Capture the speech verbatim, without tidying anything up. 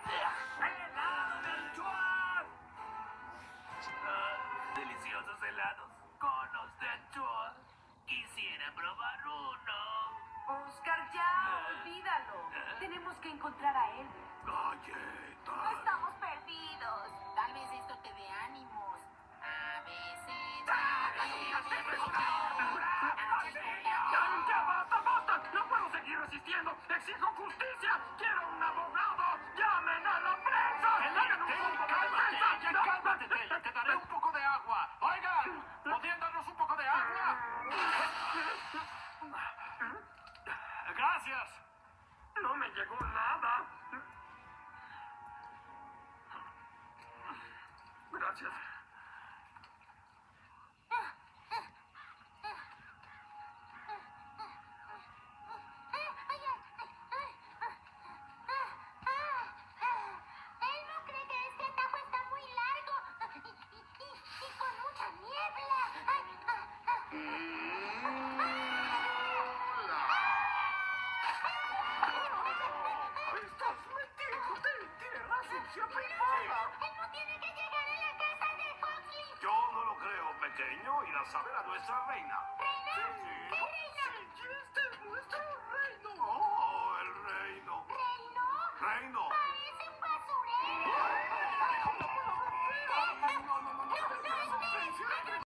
¡Helado de anchoa! Ah, deliciosos helados, conos de anchoa. Quisiera probar uno. Oscar, ya, olvídalo. Tenemos que encontrar a él. Galletas. Estamos perdidos. Tal vez esto te dé ánimos. A veces... ¡Ya basta, basta! ¡No puedo seguir resistiendo! ¡Exijo justicia! ¡Quiero un abogado! ¡Llamen a la prensa! ¡Hagan un poco de defensa! ¡Cálmate, Tel! ¡Te daré un poco de agua! ¡Oigan! ¿Podrían darnos un poco de agua? ¡Gracias! No me llegó nada. Gracias. Él no cree que este atajo está muy largo y, y- y- y con mucha niebla. Ay, ah, ¡Estás metido! ¡Tierra sucia privada! Él no tiene que llegar a la casa de Foxley. Yo no lo creo, pequeño. Ir a saber a nuestra reina. ¿Reina? Sí, sí.